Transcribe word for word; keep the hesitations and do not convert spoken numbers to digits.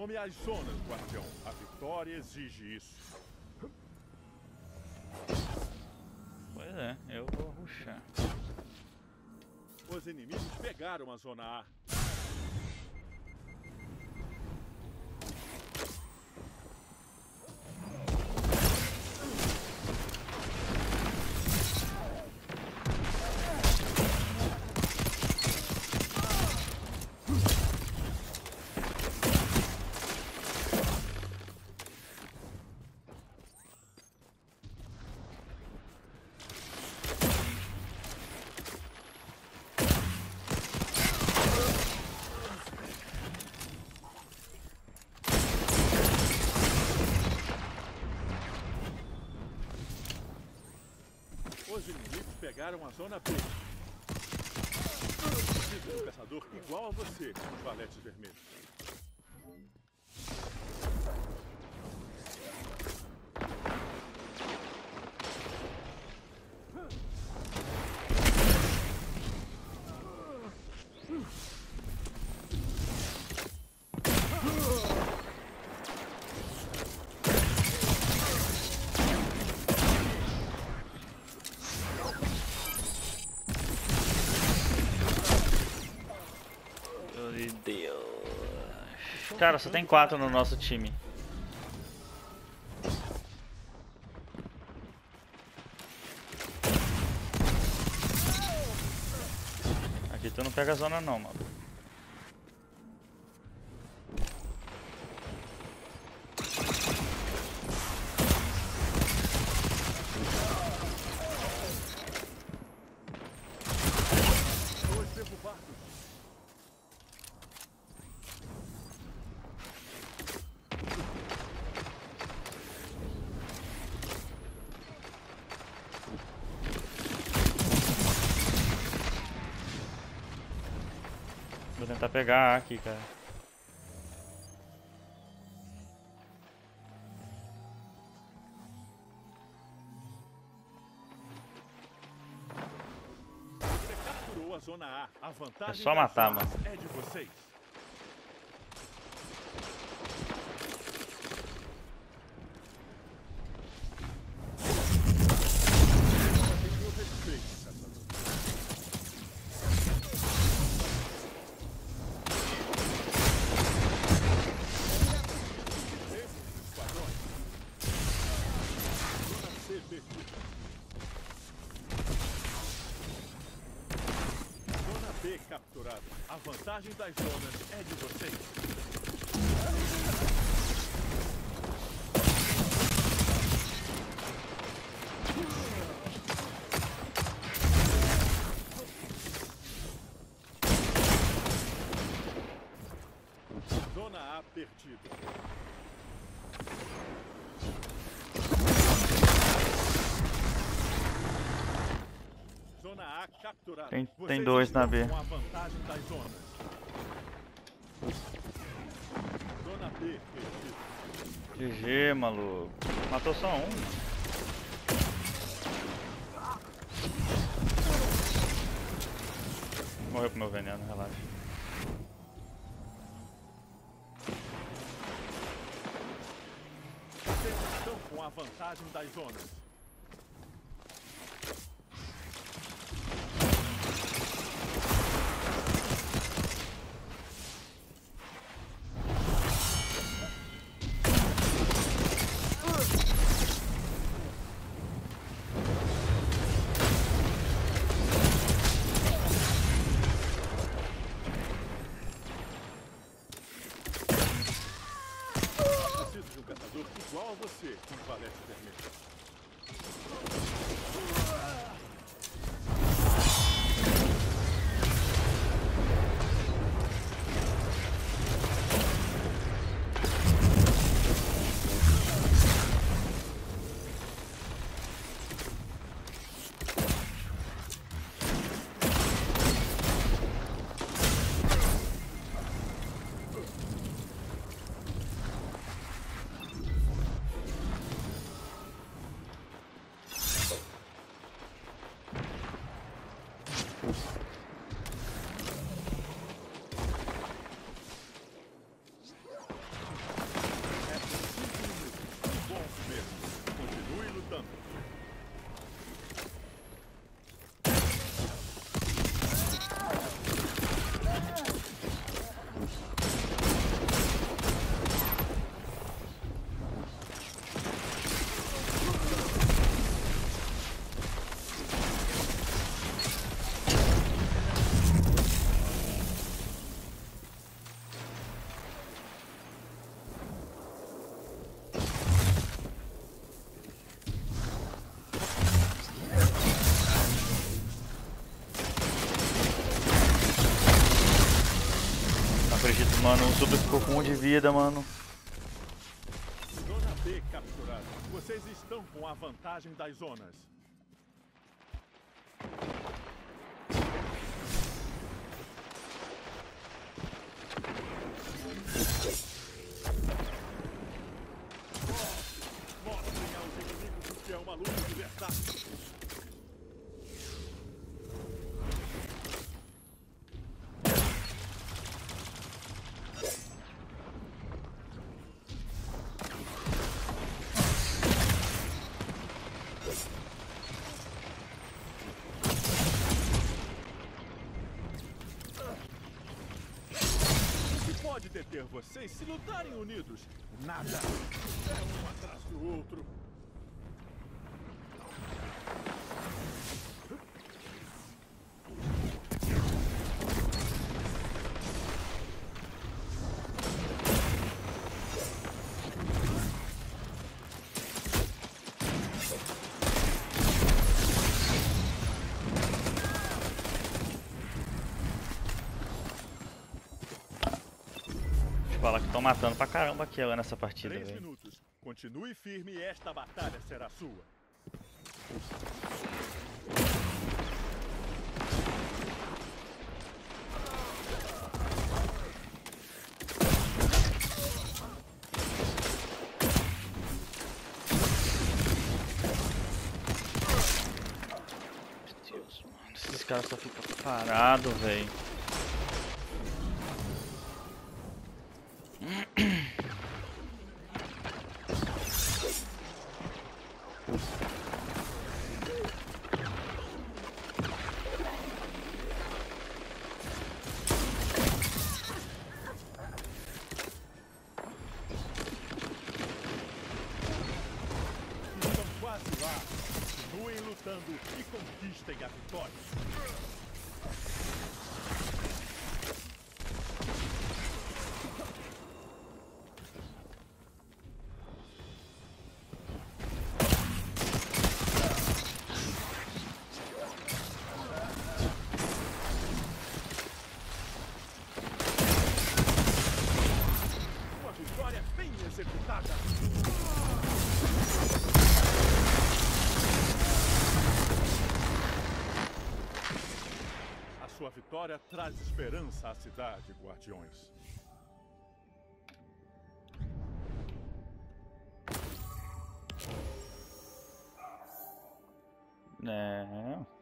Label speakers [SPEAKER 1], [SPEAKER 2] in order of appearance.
[SPEAKER 1] Tome as zonas, guardião. A vitória exige isso.
[SPEAKER 2] Pois é, eu vou rushar.
[SPEAKER 1] Os inimigos pegaram a zona A. Os inimigos pegaram a zona B. Preciso de um caçador igual a você, os valetes vermelhos.
[SPEAKER 2] Meu Deus. Cara, só tem quatro no nosso time. Aqui tu não pega a zona não, mano.
[SPEAKER 1] Dois derrubados.
[SPEAKER 2] Vou tentar pegar A aqui, cara.
[SPEAKER 1] Você capturou a zona A. A vantagem
[SPEAKER 2] É só matar,
[SPEAKER 1] das zonas
[SPEAKER 2] mano.
[SPEAKER 1] é de vocês. Tenho respeito, caçador. Esses esquadrões. Zona C perdida. Zona B capturada. A vantagem das zonas é de vocês. Zona A perdida. Zona A capturada.
[SPEAKER 2] Tem- tem
[SPEAKER 1] Vocês
[SPEAKER 2] dois na
[SPEAKER 1] estão
[SPEAKER 2] B.
[SPEAKER 1] com a vantagem das zonas. Zona B perdida.
[SPEAKER 2] G G, maluco. Matou só um. Morreu com meu veneno, relaxa.
[SPEAKER 1] Vocês estão com a vantagem das zonas. Preciso de um caçador igual a você, com valete vermelho.
[SPEAKER 2] mano. O Super ficou com um de vida, mano.
[SPEAKER 1] Zona B capturada. Vocês estão com a vantagem das zonas. Mostrem aos inimigos o que é uma luta de verdade. Pode deter vocês se lutarem unidos. Nada. É um atrás do outro.
[SPEAKER 2] Fala que estão matando pra caramba aqui agora nessa partida,
[SPEAKER 1] Três
[SPEAKER 2] velho.
[SPEAKER 1] minutos. Continue firme e esta batalha será sua.
[SPEAKER 2] Deus, mano. Esses caras só ficam parados, velho.
[SPEAKER 1] Estão quase lá. Continuem lutando e conquistem a vitória. Uma vitória bem executada. A sua vitória traz esperança à cidade, guardiões.
[SPEAKER 2] É.